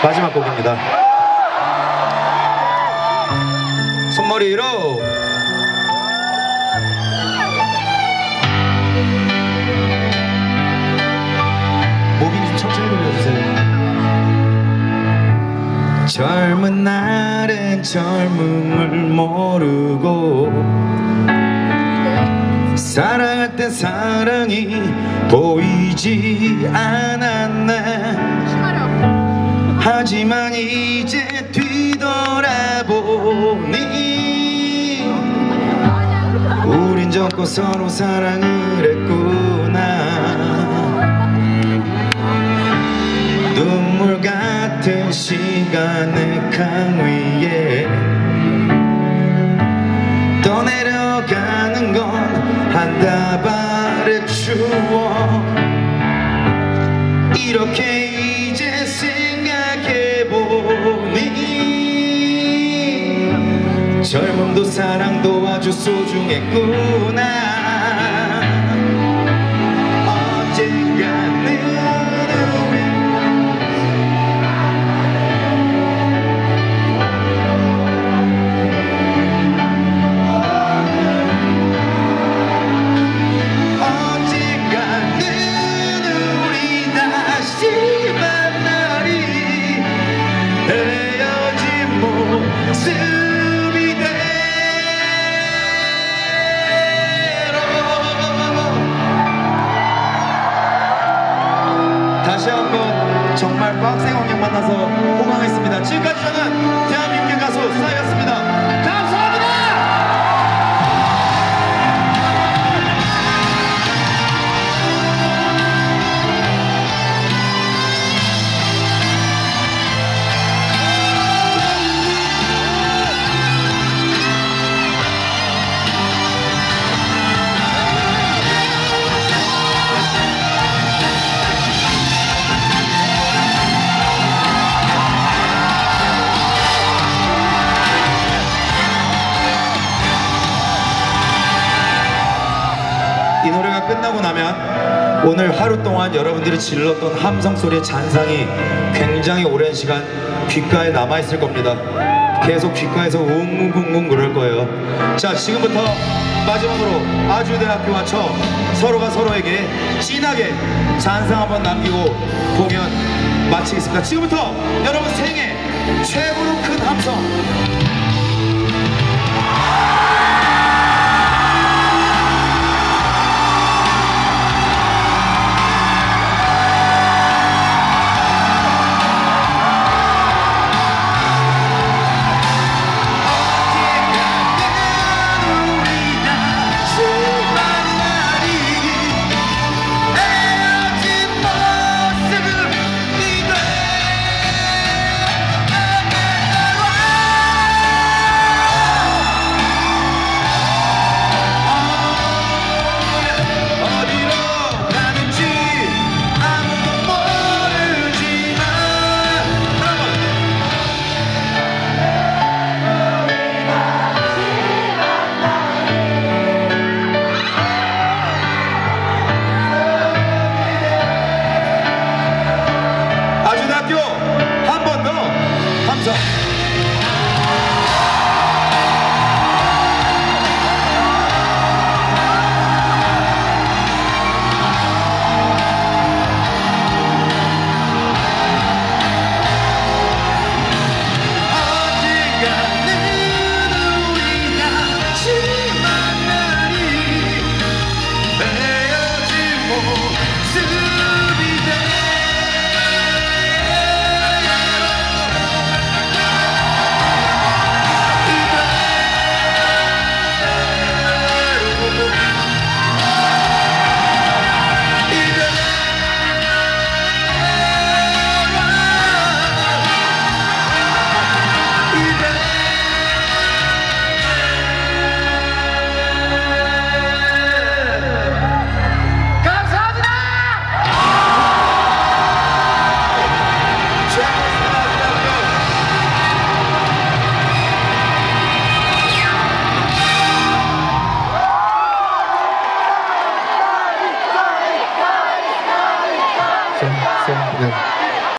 마지막 곡입니다. 손머리 위로. 목인 좀 천천히 돌려주세요. 젊은 날엔 젊음을 모르고 사랑할 땐 사랑이 보이지 않았네. 하지만 이제 뒤돌아보니 우린 젊고 서로 사랑을 했구나. 눈물 같은 시간의 강 위에 떠내려가는 건 한 다발의 추억. 이렇게 이제 생각해보니 젊음도 사랑도 아주 소중했구나. 다시 한번 정말 빡센 환경 만나서 호강했습니다. 지금까지 저는 대한민국의 가수 싸이였습니다. 감사합니다. 이 노래가 끝나고 나면 오늘 하루 동안 여러분들이 질렀던 함성 소리의 잔상이 굉장히 오랜 시간 귓가에 남아있을 겁니다. 계속 귓가에서 웅웅웅웅 그럴 거예요. 자, 지금부터 마지막으로 아주대학교와 저 서로가 서로에게 진하게 잔상 한번 남기고 공연 마치겠습니다. 지금부터 여러분 생애 최고로 큰 함성 한 번 더 감사.